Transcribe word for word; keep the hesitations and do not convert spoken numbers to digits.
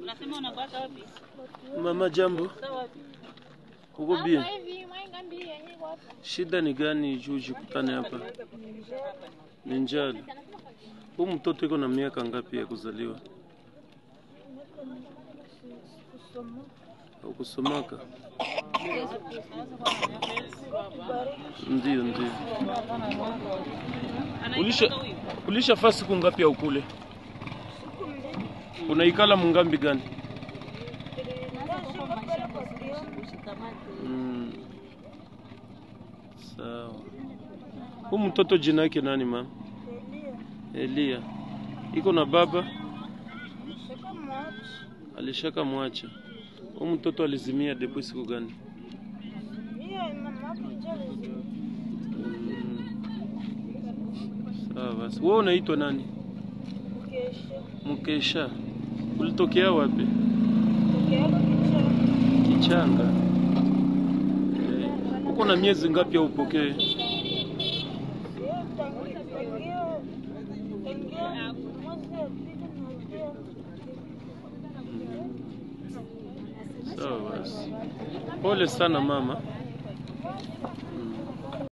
Unasema unakwenda wapi? Mama jambo. Uko bia? wapi? Shida ni gani juji kutane hapa? Ni njala. Huyu mtoto yuko na miaka ngapi ya kuzaliwa? Ukusomaka? Ndio ndio. Ulisha ulisha fasi siku ngapi ya ukule? Unaikala mungambi gani? Mm. Sawa. Huyu mtoto jina yake nani mama? Elia. Elia. Iko na baba? Alishaka mwacha. Huyu mtoto alizimia depuis siku gani? Sawa basi. Wewe unaitwa nani? Mkesha. Mkesha. Ulitokea wapi? Tokea Kichanga. Kichanga. Eh, uko na miezi ngapi ya upokee? Sawa basi. Pole sana mama.